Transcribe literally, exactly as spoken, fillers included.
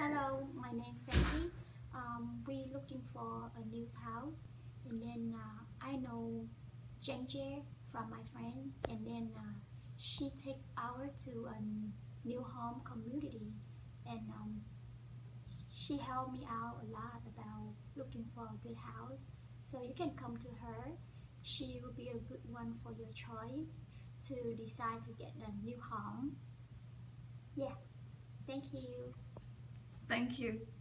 Hello, my name's Sandy. Um, we're looking for a new house, and then uh, I know Janje from my friend, and then uh, she take our to a new home community, and um, she helped me out a lot about looking for a good house. So you can come to her. She will be a good one for your choice to decide to get a new home. Yeah, thank you. Thank you.